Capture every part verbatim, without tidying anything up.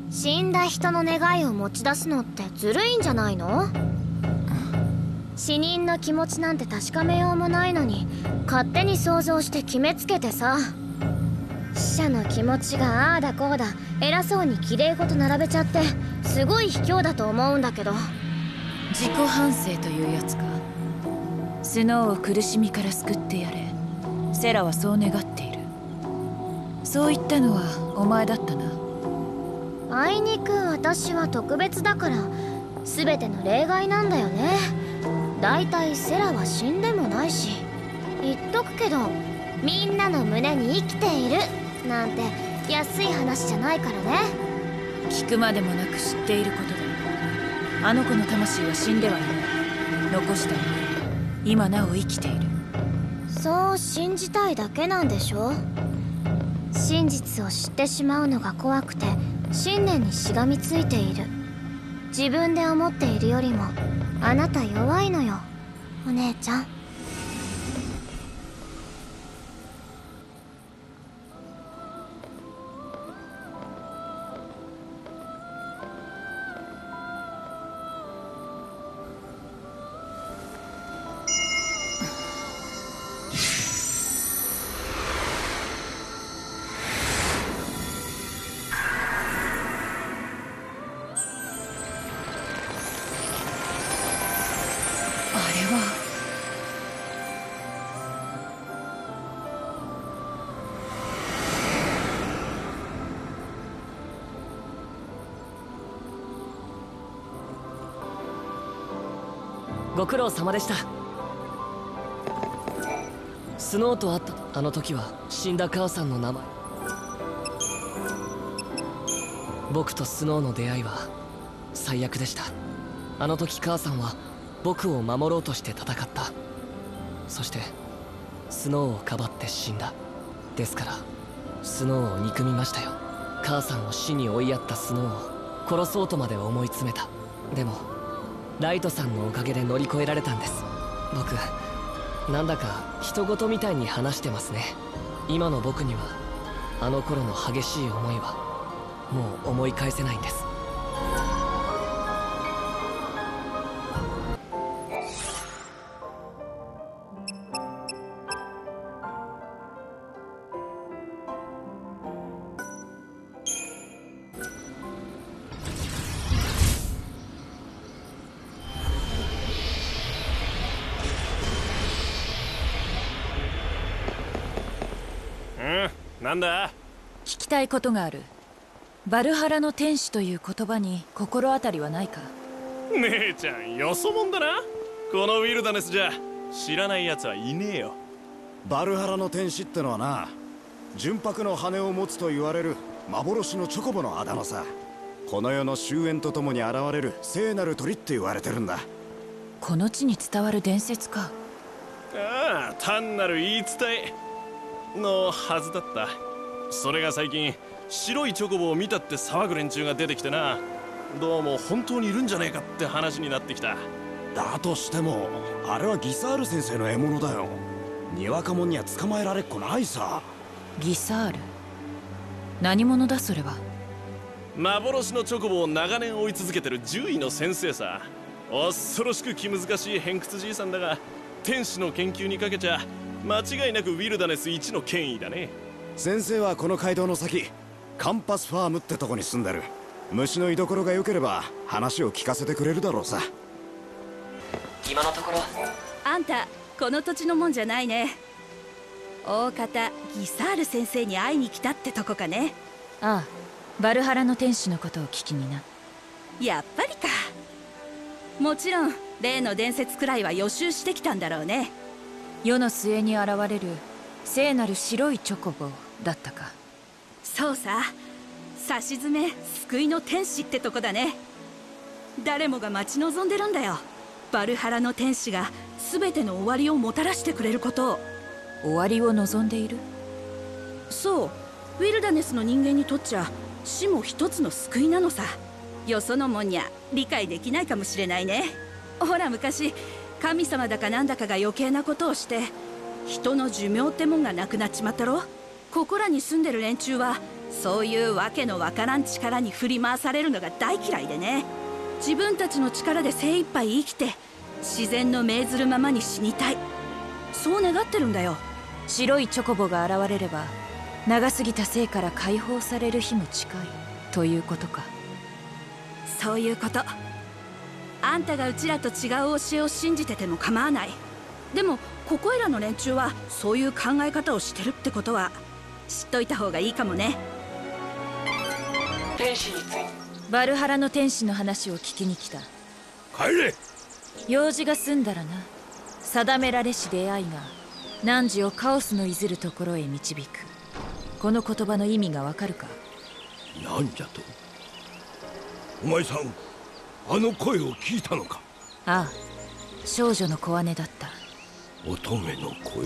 死んだ人の願いを持ち出すのってずるいんじゃないの？死人の気持ちなんて確かめようもないのに勝手に想像して決めつけてさ。死者の気持ちがああだこうだ偉そうにきれいごと並べちゃってすごい卑怯だと思うんだけど。 自己反省というやつか。スノーを苦しみから救ってやれ。セラはそう願っている。そう言ったのはお前だったな。 あいにく私は特別だから全ての例外なんだよね。だいたいセラは死んでもないし。言っとくけどみんなの胸に生きているなんて安い話じゃないからね。 聞くまでもなく知っていることだ。あの子の魂は死んではいない。残した思い、今なお生きている。 そう信じたいだけなんでしょ。真実を知ってしまうのが怖くて信念にしがみついている。自分で思っているよりもあなた弱いのよお姉ちゃん。 ご苦労様でした。スノーと会ったあの時は死んだ母さんの名前。僕とスノーの出会いは最悪でした。あの時母さんは僕を守ろうとして戦った。そしてスノーをかばって死んだ。ですからスノーを憎みましたよ。母さんを死に追いやったスノーを殺そうとまで思い詰めた。でもライトさんのおかげで乗り越えられたんです。僕なんだか人事みたいに話してますね。今の僕にはあの頃の激しい思いはもう思い返せないんです。 なんだ？ 聞きたいことがある。バルハラの天使という言葉に心当たりはないか？ 姉ちゃんよそもんだな。このウィルダネスじゃ知らないやつはいねえよ。 バルハラの天使ってのはな、純白の羽を持つと言われる幻のチョコボのあだ名さ。この世の終焉とともに現れる聖なる鳥って言われてるんだ。 この地に伝わる伝説か。 ああ、単なる言い伝えのはずだった。それが最近白いチョコボを見たって騒ぐ連中が出てきてな。どうも本当にいるんじゃねえかって話になってきた。 だとしてもあれはギサール先生の獲物だよ。にわかもんには捕まえられっこないさ。 ギサール？何者だそれは？ 幻のチョコボを長年追い続けてる獣医の先生さ。恐ろしく気難しい偏屈じいさんだが、天使の研究にかけちゃ間違いなくウィルダネス一の権威だね。 先生はこの街道の先カンパスファームってとこに住んでる。虫の居所が良ければ話を聞かせてくれるだろうさ。 今のところあんたこの土地のもんじゃないね。大方ギサール先生に会いに来たってとこかね。 ああ、バルハラの天使のことを聞きにな。 やっぱりか。もちろん例の伝説くらいは予習してきたんだろうね。 世の末に現れる聖なる白いチョコボだったか。 そうさ、さしずめ救いの天使ってとこだね。誰もが待ち望んでるんだよ。バルハラの天使が全ての終わりをもたらしてくれることを。 終わりを望んでいる？ そう、ウィルダネスの人間にとっちゃ死も一つの救いなのさ。よそのもんにゃ理解できないかもしれないね。ほら昔神様だかなんだかが余計なことをして人の寿命ってもんがなくなっちまったろ。ここらに住んでる連中はそういうわけのわからん力に振り回されるのが大嫌いでね。自分たちの力で精一杯生きて自然の命ずるままに死にたい、そう願ってるんだよ。 白いチョコボが現れれば長すぎた生から解放される日も近いということか。 そういうこと。あんたがうちらと違う教えを信じてても構わない。でもここいらの連中はそういう考え方をしてるってことは知っといた方がいいかもね。 天使についてバルハラの天使の話を聞きに来た。 帰れ。 用事が済んだらな。定められし出会いが汝をカオスのいずるところへ導く。この言葉の意味がわかるか。 なんじゃと。お前さん、あの声を聞いたのか。 ああ、少女の小姉だった。 乙女の声。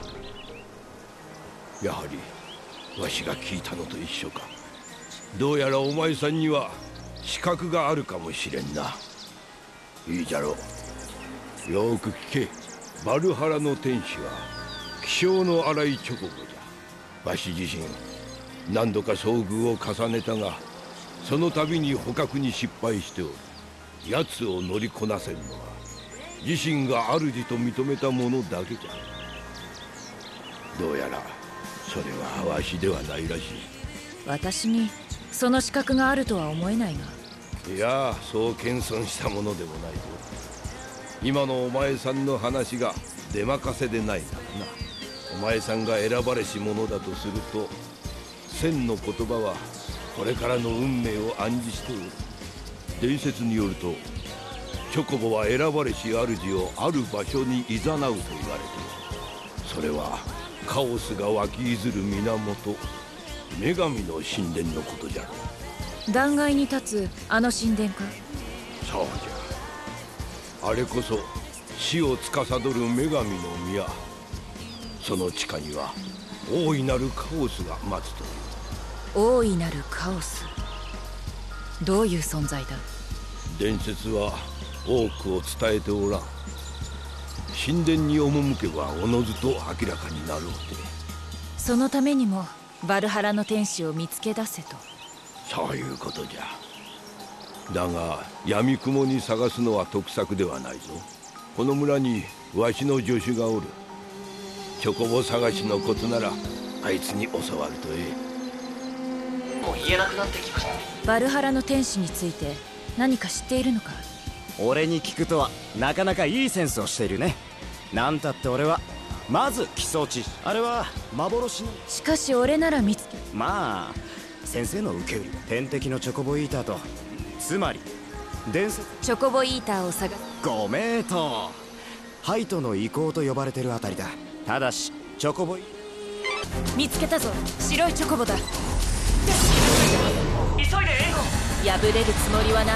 やはりわしが聞いたのと一緒か。どうやらお前さんには資格があるかもしれんな。いいじゃろう。よーく聞け。バルハラの天使は気性の荒いチョコボじゃ。わし自身何度か遭遇を重ねたが、その度に捕獲に失敗しておる。奴を乗りこなせるのは自身が主と認めたものだけじゃ。どうやらそれはわしではないらしい。 私にその資格があるとは思えないが。 いや、そう謙遜したものでもないぞ。今のお前さんの話が出任せでないならな。お前さんが選ばれし者だとすると、千の言葉はこれからの運命を暗示しておる。伝説によると、チョコボは選ばれし主をある場所に誘うと言われている。それはカオスが湧き出る源、女神の神殿のことじゃろう。 断崖に立つあの神殿か。 そうじゃ。あれこそ死を司る女神の宮。その地下には大いなるカオスが待つという。 大いなるカオス。どういう存在だ。 伝説は多くを伝えておらん。神殿に赴けばおのずと明らかになろうて。 そのためにもバルハラの天使を見つけ出せと。 そういうことじゃ。だが闇雲に探すのは得策ではないぞ。この村にわしの助手がおる。チョコボ探しのことならあいつに教わるとええ。 もう言えなくなってきました。 バルハラの天使について何か知っているのか。 俺に聞くとはなかなかいいセンスをしているね。なんたって俺はまず基礎知識、あれは幻の。 しかし俺なら見つけ。 まあ先生の受け売り、天敵のチョコボイーターと、つまり伝説チョコボイーターを探す。 ご名答。ハイトの遺構と呼ばれてるあたりだ。ただしチョコボイ見つけたぞ。白いチョコボだ。 急いで援護。 破れるつもりはない。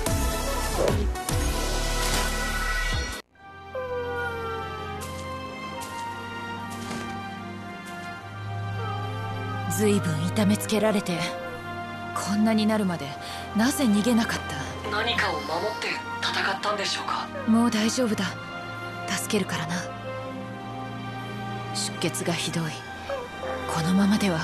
ずいぶん痛めつけられて、こんなになるまでなぜ逃げなかった。 何かを守って戦ったんでしょうか。 もう大丈夫だ。助けるからな。出血がひどい。このままでは。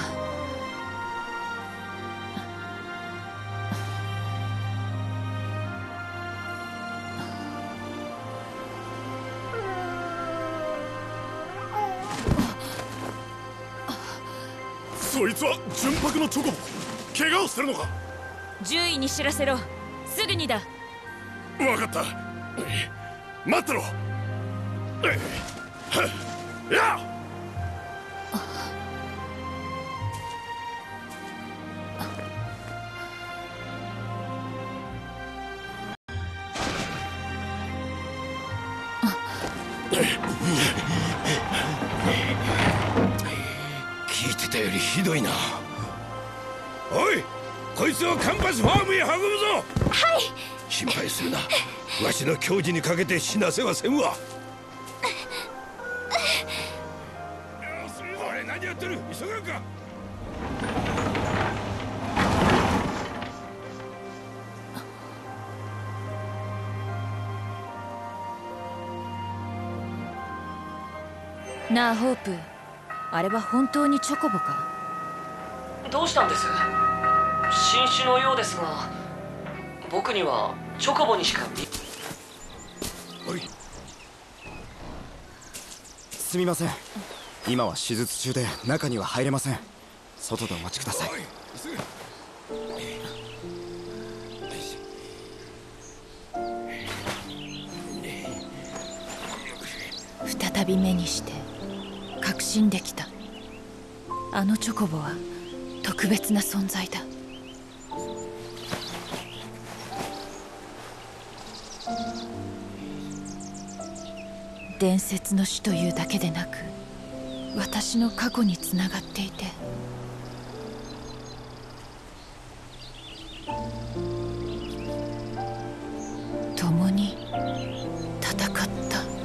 そいつは純白のチョコボ。怪我をしてるのか。 獣医に知らせろ。すぐにだ。 分かった。待ってろ。やっ。 聞いてたよりひどいな。おい、こいつをカンパスファームへ運ぶぞ。 はい。 心配するな。わしの矜持にかけて死なせはせんわ。おい、何やってる。急がんか。 なあホープ、あれは本当にチョコボか。 どうしたんです？新種のようですが、僕にはチョコボにしか見。 おい、すみません。今は手術中で中には入れません。外でお待ちください。 再び目にして確信できた。あのチョコボは特別な存在だ。伝説の種というだけでなく、私の過去につながっていて、共に戦った。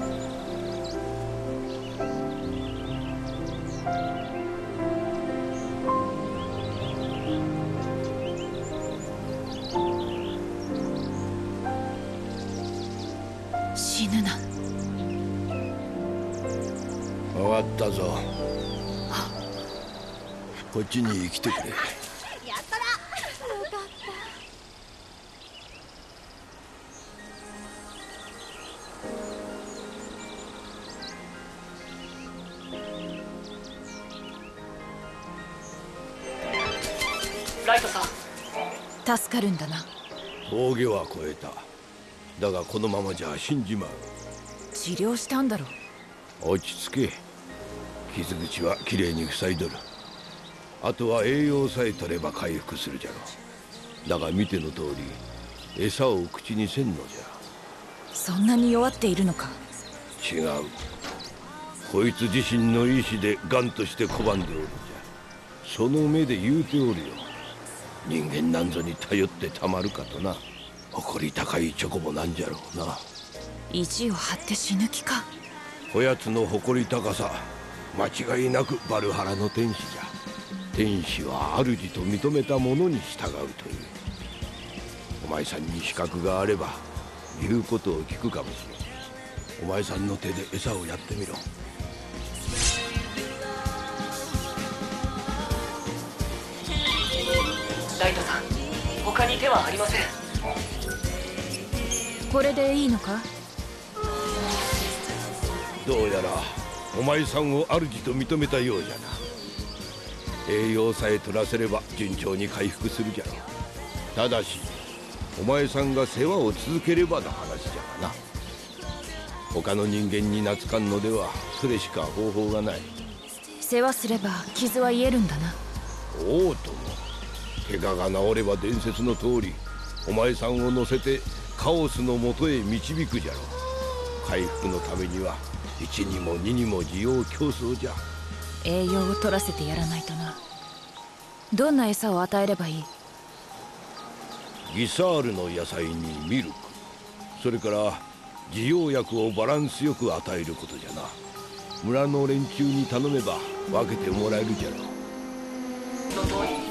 死ぬな。 終わったぞ。こっちに来てくれ。 やったらよかった。 ライトさん、 助かるんだな。 峠は越えた。だがこのままじゃ死んじまう。 治療したんだろ。 落ち着け。傷口はきれいに塞いどる。あとは栄養さえ取れば回復するじゃろう。だが見ての通り餌を口にせんのじゃ。 そんなに弱っているのか。 違う。こいつ自身の意志で癌として拒んでおるんじゃ。その目で言うておるよ。人間なんぞに頼ってたまるかとな。誇り高いチョコボなんじゃろうな。 意地を張って死ぬ気か。 こやつの誇り高さ、間違いなくバルハラの天使じゃ。天使は主と認めた者に従うという。お前さんに資格があれば言うことを聞くかもしれん。お前さんの手で餌をやってみろ。 ライトさん、他に手はありません。 これでいいのか。 どうやらお前さんを主と認めたようじゃな。栄養さえ取らせれば順調に回復するじゃろう。ただしお前さんが世話を続ければの話じゃがな。他の人間に懐かんのではそれしか方法がない。 世話すれば傷は癒えるんだな。 おうとも。怪我が治れば伝説の通りお前さんを乗せてカオスのもとへ導くじゃろう。回復のためにはいちにもににも需要競争じゃ。 栄養を取らせてやらないとな。どんな餌を与えればいい？ ギサールの野菜にミルク、それから滋養薬をバランスよく与えることじゃな。村の連中に頼めば分けてもらえるじゃろう。 の通り。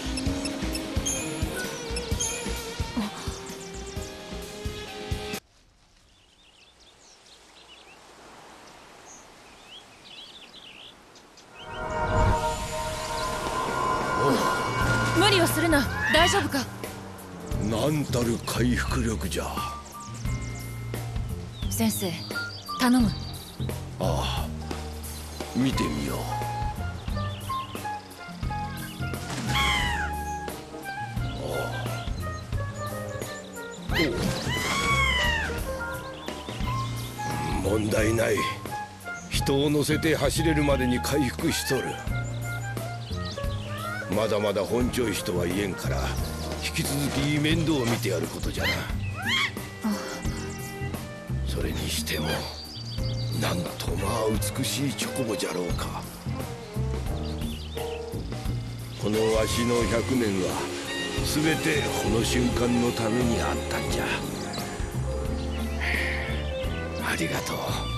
無理をするな。大丈夫か。 なんたる回復力じゃ。 先生、頼む。 ああ、見てみよう。問題ない。人を乗せて走れるまでに回復しとる。まだまだ本調子とは言えんから引き続き面倒を見てやることじゃな。それにしてもなんとまあ美しいチョコボじゃろうか。このわしのひゃくねんは全てこの瞬間のためにあったんじゃ。ありがとう。